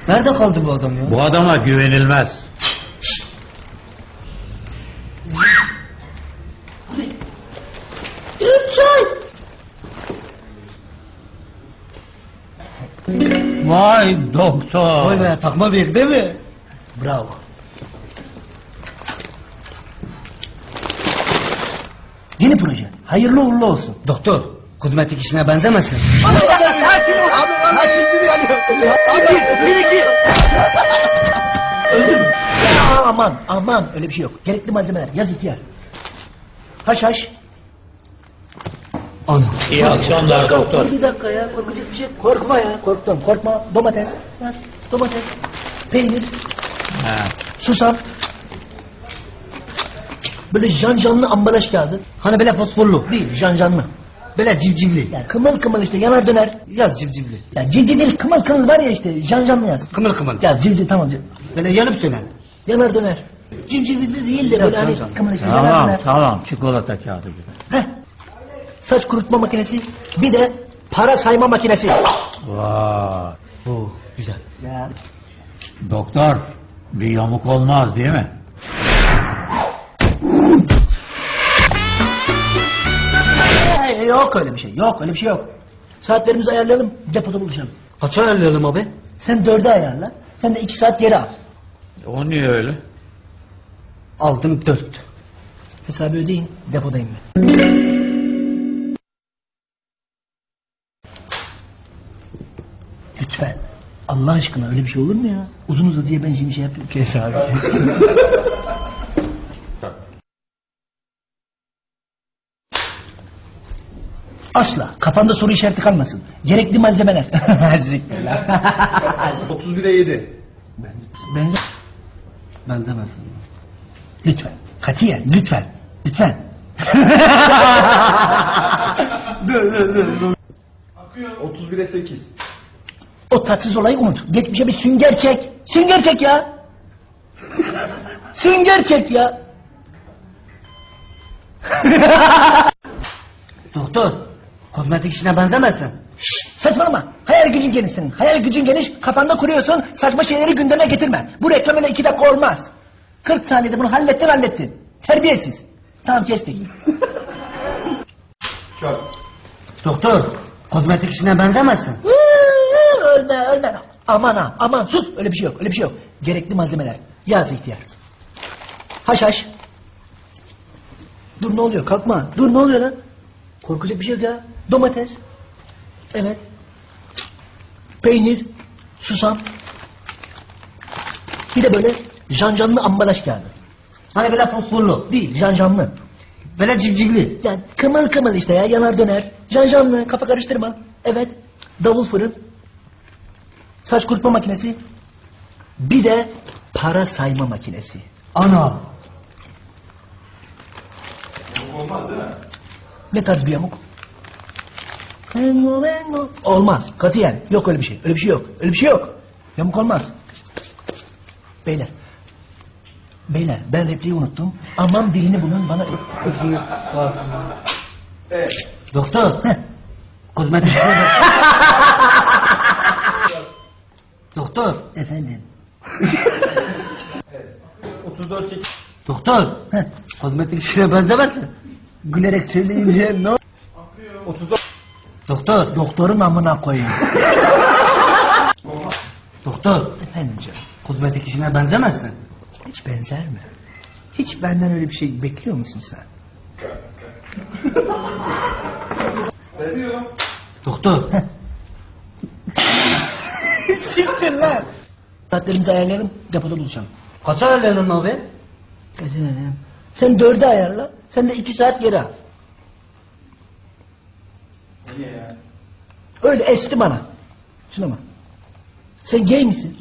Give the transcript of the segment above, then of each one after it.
Nerede kaldı bu adam ya? Bu adama güvenilmez. Vay doktor. Vay be, takma bir değil mi? Bravo. Yeni proje. Hayırlı uğurlu olsun. Doktor, kozmetik işine benzemesin. Sakin ol. Sakin dur yani. Bir iki. Öldüm. Ya, aman öyle bir şey yok. Gerekli malzemeler yaz ihtiyar. Haş. Ana. İyi akşamlar doktor. Bir dakika ya, korkacak bir şey yok. Korkma ya. Korkma. Domates. Yaz. Domates. Peynir. Ha. Susam. Böyle janjanlı ambalaj kağıdı. Hani böyle fosforlu değil, janjanlı. Böyle civcivli. Ya kımıl işte, yanar döner. Yaz civcivli. Ya civciv değil, kımıl var ya işte, janjanlı yaz. Kımıl. Ya civciv tamam. Böyle yanıp söner. Yanar döner. Civcivli değil de böyle hani kımıl işte, yanar döner. Tamam çikolata kağıdı gibi. Heh. Saç kurutma makinesi, bir de para sayma makinesi. Vay. Oo, güzel. Ya. Doktor bir yamuk olmaz değil mi? Yok öyle bir şey yok. Saatlerimizi ayarlayalım, depoda buluşalım. Kaça ayarlayalım abi? Sen 4'e ayarla, sen de 2 saat geri al. O niye öyle? Aldım 4. Hesabı ödeyin, depodayım ben. Lütfen. Allah aşkına öyle bir şey olur mu ya? Uzun uzadıya ben şimdi şey yapıyorum. Kes abi. Asla. Kafanda soru işareti kalmasın. Gerekli malzemeler. Ziktir lan. 31'e 7. Benzemesin. Lütfen. Katiyen lütfen. 31'e 8. O tatsız olayı unut. Geçmişe bir sünger çek. Sünger çek ya. Doktor, kozmetik işine benzemesin. Saçmalama. Hayal gücün geniş senin. Hayal gücün geniş, kafanda kuruyorsun. Saçma şeyleri gündeme getirme. Bu reklam öyle 2 dakika olmaz. 40 saniyede bunu hallettin. Terbiyesiz. Tamam, kestik. Çöp. Doktor, kozmetik işine benzemesin. Ölme. Aman sus. Öyle bir şey yok. Gerekli malzemeler. Yaz ihtiyar. Haş. Dur, ne oluyor? Kalkma. Dur, ne oluyor lan? Korkacak bir şey yok ya. Domates. Evet. Peynir. Susam. Bir de böyle janjanlı ambalaj kağıdı. Hani böyle fosforlu değil, janjanlı. Böyle civcivli. Yani kımıl işte ya, yanar döner. Janjanlı, kafa karıştırma. Evet. Davul fırın. Saç kurutma makinesi. Bir de para sayma makinesi. Ana. Olmaz değil mi? Ne tarz bir yamuk? Olmaz. Katiyen. Yok öyle bir şey. Öyle bir şey yok. Yamuk olmaz. Beyler, ben repliği unuttum. Aman birini bulun bana. Evet. Doktor. Kozmetik. Doktor. Efendim. 34 çek. Doktor. Kozmetik işine benzemesin. Gülerek söyleyince ne? 34. Doktor. Doktorun amına koyayım. Doktor. Efendim canım. Kozmetik işine benzemezsin. Hiç benzer mi? Hiç benden öyle bir şey bekliyor musun sen? Ne diyor? Doktor. Siktir lan. Saatlerimizi ayarlayalım, depoda buluşalım. Kaça ayarlayalım abi? Sen 4'e ayarla, sen de 2 saat geri al. Niye ya? Öyle esti bana. Şuna bak. Sen gay misin?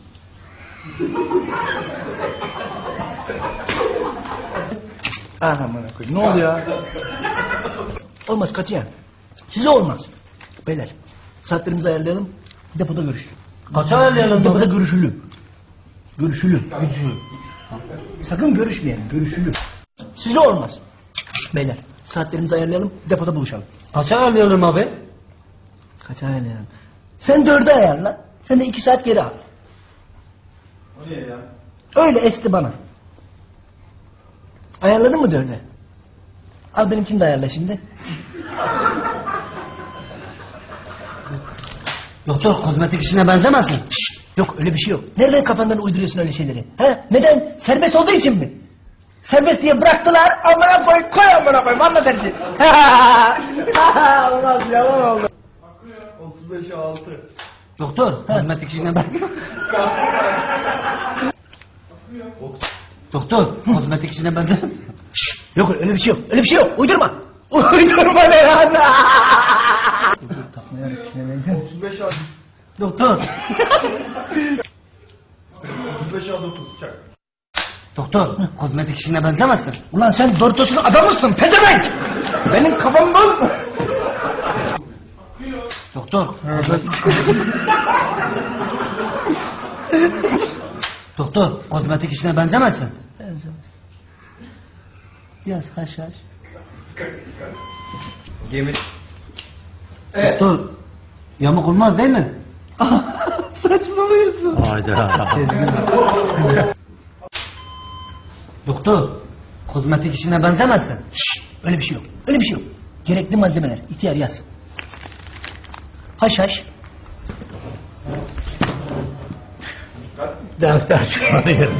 Aha bana koy. Ne oluyor? Olmaz katiyen. Size olmaz. Beyler, saatlerimizi ayarlayalım, depoda görüşürüz. Kaça ayarlayalım Depoda abi? görüşülü. Sakın görüşmeyelim, görüşülü. Size olmaz. Beyler, saatlerimizi ayarlayalım, depoda buluşalım. Kaça ayarlayalım abi? Kaç ayarlayalım? Sen 4'e ayarla, sen de 2 saat geri al. O ne ya? Öyle esti bana. Ayarladın mı dörde? Al benimkini de ayarla şimdi. Doktor kozmetik işine benzemesin. Yok öyle bir şey yok. Nereden kafandan uyduruyorsun öyle şeyleri? Ha? Neden? Serbest olduğu için mi? Serbest diye bıraktılar. Amına koy amına koy. Anlat her şeyi. Olmaz yalan oldu. 35'e 6. Doktor kozmetik işine benzemesin. Doktor kozmetik işine benzemesin. Yok öyle bir şey yok. Öyle bir şey yok. Uydurma. Uydurma ne ya? Takmaya 35'e 6. Doktor. 35'e 9. Çak. Doktor kozmetik işine benzemesin. Ulan sen Doritos'un adamısın pezevenk. Benim kafam bozma. Doktor. Doktor kozmetik işine benzemesin. Benzemez. Biraz haşhaş. Gemi. Doktor yamuk olmaz değil mi? Saçmalıyorsun. Hayda. Doktor kozmetik işine benzemesin. Öyle bir şey yok. Öyle bir şey yok. Gerekli malzemeler. İhtiyar yaz. Haşhaş. Defter çıkarıyor.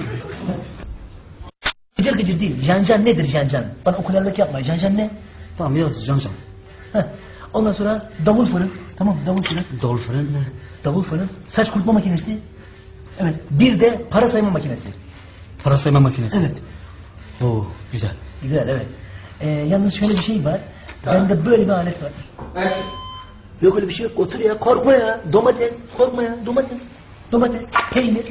Gıcır gıcır değil. Janjan nedir janjan? Bana okulallık yapma. Janjan ne? Tamam yaz can. Heh. Ondan sonra davul fırın. Tamam davul fırın. Dol fırın ne? Davul fırın. Saç kurutma makinesi. Evet. Bir de para sayma makinesi. Para sayma makinesi. Evet. Oo güzel. Güzel evet. Yalnız şöyle bir şey var. Bende böyle bir alet var. Yok öyle bir şey yok. Otur ya. Korkma ya. Domates. Korkma ya. Domates. Domates. Peynir.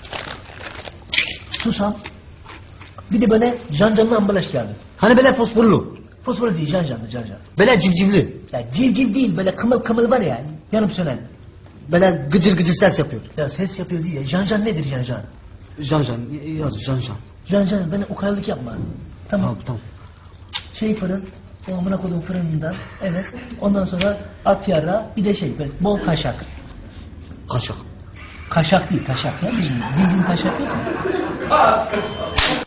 Susam. Bir de böyle janjanlı ambalaj kağıdı. Hani böyle fosforlu. Fosfor değil janjanlı janjan. Böyle civcivli. Ya civciv değil böyle kımıl kımıl var ya. Yanıp sönen. Böyle gıcır gıcır ses yapıyor. Ya ses yapıyor değil ya. Janjan nedir janjan? Can yaz can. Janjan bana ukalalık yapma. Tamam. Tamam. Şey fırın. O amına koyduğum fırınından. Evet. Ondan sonra at yara. Bir de şey böyle bol kaşak. Kaşık. Kaşak değil taşak ya. Bildiğin taşak yok mu?